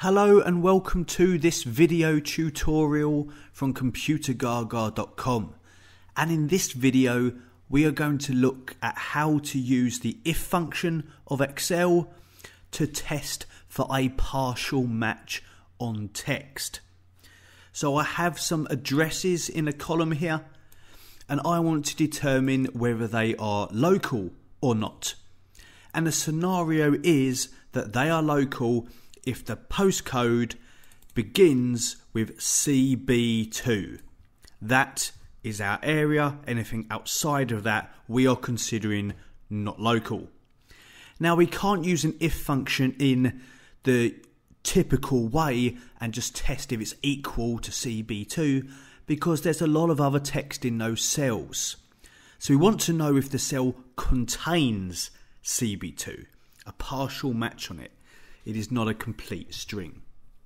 Hello and welcome to this video tutorial from Computergaga.com, and in this video we are going to look at how to use the if function of Excel to test for a partial match on text. So I have some addresses in a column here and I want to determine whether they are local or not, and the scenario is that they are local if the postcode begins with CB2. That is our area. Anything outside of that we are considering not local. Now we can't use an if function in the typical way and just test if it's equal to CB2 because there's a lot of other text in those cells. So we want to know if the cell contains CB2, a partial match on it. It is not a complete string.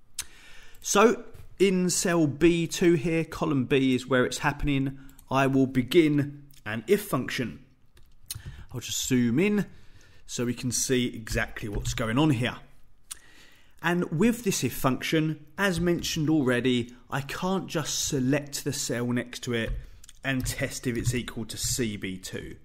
So in cell B2 here, column B is where it's happening. I will begin an if function. I'll just zoom in so we can see exactly what's going on here. And with this if function, as mentioned already, I can't just select the cell next to it and test if it's equal to CB2.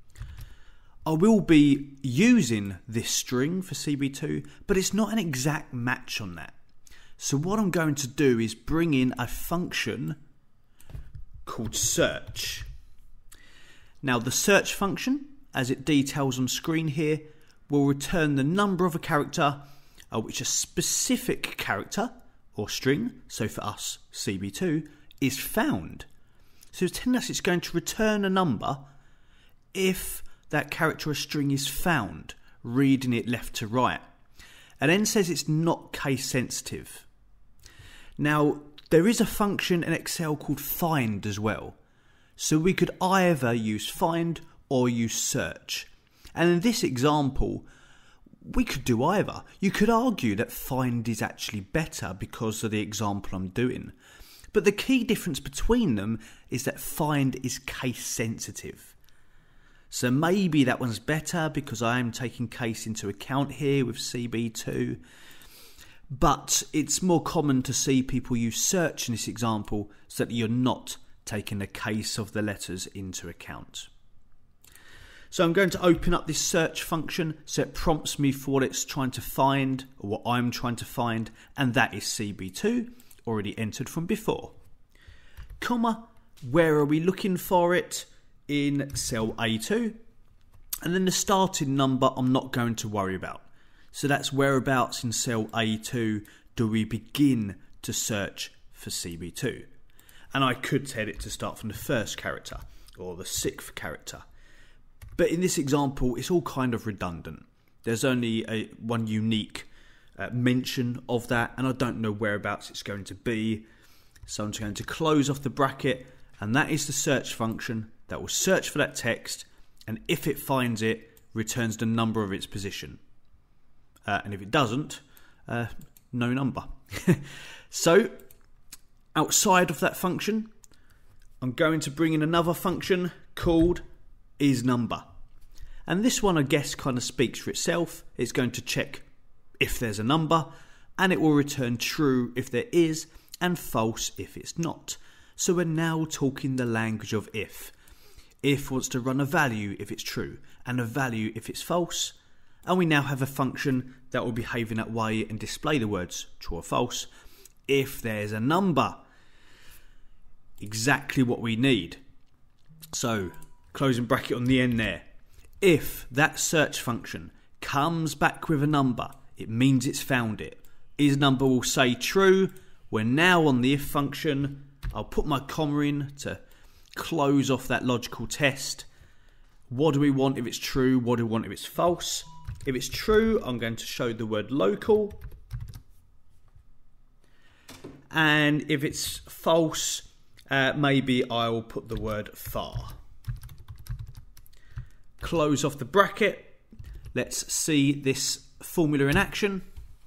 I will be using this string for CB2, but it's not an exact match on that. So what I'm going to do is bring in a function called search. Now the search function, as it details on screen here, will return the number of a character which a specific character or string, so for us CB2, is found. So telling us it's going to return a number if that character or string is found, reading it left to right, and then says it's not case sensitive. Now there is a function in Excel called find as well, so we could either use find or use search, and in this example we could do either. You could argue that find is actually better because of the example I'm doing, but the key difference between them is that find is case sensitive. So maybe that one's better because I am taking case into account here with CB2. But it's more common to see people use search in this example so that you're not taking the case of the letters into account. So I'm going to open up this search function so it prompts me for what it's trying to find, or what I'm trying to find, and that is CB2, already entered from before. Comma, where are we looking for it? In cell A2, and then the starting number I'm not going to worry about. So that's whereabouts in cell A2 do we begin to search for CB2. And I could tell it to start from the first character or the sixth character. But in this example, it's all kind of redundant. There's only one unique mention of that, and I don't know whereabouts it's going to be. So I'm just going to close off the bracket, and that is the search function that will search for that text, and if it finds it, returns the number of its position. And if it doesn't, no number. So, outside of that function, I'm going to bring in another function called isNumber. And this one, I guess, kind of speaks for itself. It's going to check if there's a number, and it will return true if there is, and false if it's not. So we're now talking the language of if. If wants to run a value if it's true, and a value if it's false. And we now have a function that will behave in that way and display the words true or false if there's a number. Exactly what we need. So, closing bracket on the end there. If that search function comes back with a number, it means it's found it. isNumber will say true. We're now on the if function. I'll put my comma in to close off that logical test. What do we want if it's true? What do we want if it's false? If it's true, I'm going to show the word local. And if it's false, maybe I'll put the word far. Close off the bracket. Let's see this formula in action.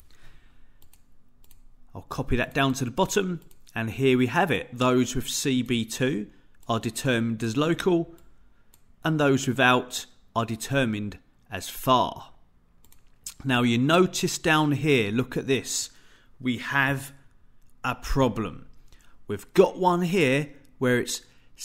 I'll copy that down to the bottom. And here we have it. Those with CB2 are determined as local, and those without are determined as far. Now you notice down here, look at this. we have a problem. We've got one here where it's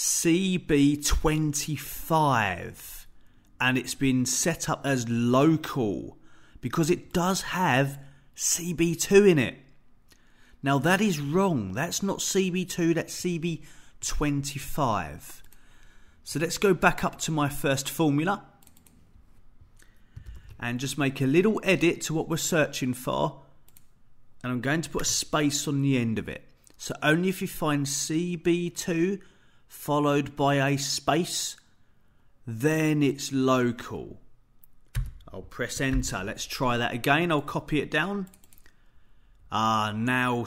CB25 and it's been set up as local because it does have CB2 in it. Now that is wrong. That's not CB2, that's CB25. So let's go back up to my first formula and just make a little edit to what we're searching for. And I'm going to put a space on the end of it. So only if you find CB2 followed by a space, then it's local. I'll press enter. Let's try that again. I'll copy it down. Now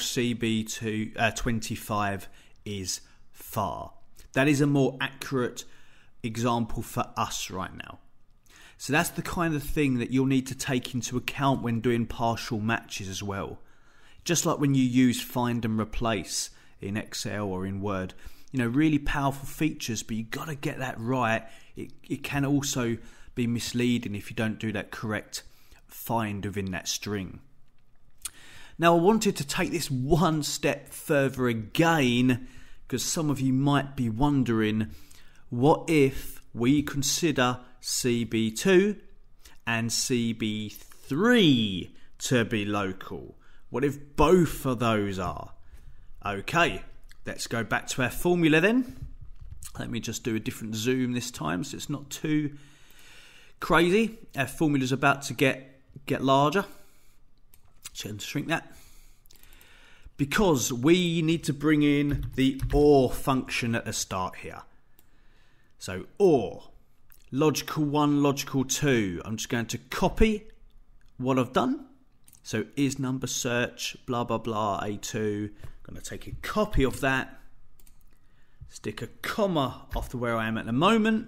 CB25 is far. That is a more accurate example for us right now. So that's the kind of thing that you'll need to take into account when doing partial matches as well. Just like when you use find and replace in Excel or in Word. You know, really powerful features, but you've got to get that right. It can also be misleading if you don't do that correct find within that string. Now I wanted to take this one step further again, because some of you might be wondering, what if we consider CB2 and CB3 to be local? What if both of those are? Okay, let's go back to our formula then. Let me just do a different zoom this time so it's not too crazy. Our formula's about to get larger. So I'm going to shrink that. Because we need to bring in the OR function at the start here. So OR, logical 1, logical 2. I'm just going to copy what I've done. So is number search, blah, blah, blah, A2. I'm going to take a copy of that. Stick a comma after where I am at the moment.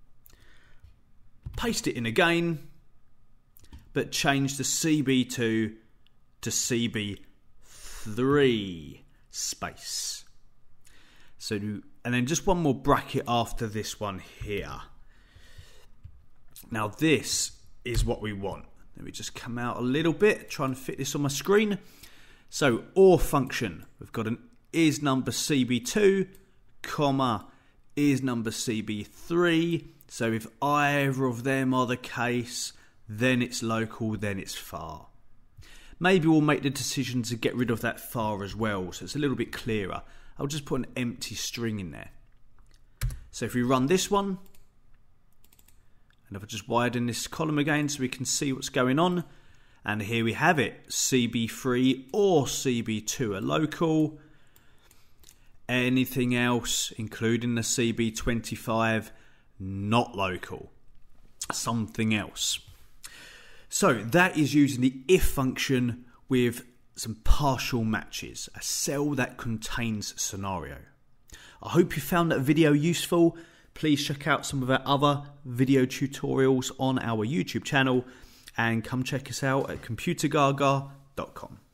Paste it in again. But change the CB2 to CB3 space. So, and then just one more bracket after this one here. Now this is what we want. Let me just come out a little bit, trying to fit this on my screen. So OR function, we've got an is number CB2, comma, is number CB3. So if either of them are the case, then it's local, then it's far. Maybe we'll make the decision to get rid of that far as well, so it's a little bit clearer. I'll just put an empty string in there. So if we run this one, and if I just widen this column again so we can see what's going on, and here we have it, CB3 or CB2 are local. Anything else, including the CB25, not local. Something else. So that is using the if function with some partial matches, a cell that contains scenario. I hope you found that video useful. Please check out some of our other video tutorials on our YouTube channel and come check us out at Computergaga.com.